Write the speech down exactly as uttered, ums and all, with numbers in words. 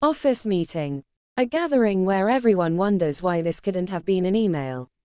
Office meeting. A gathering where everyone wonders why this couldn't have been an email.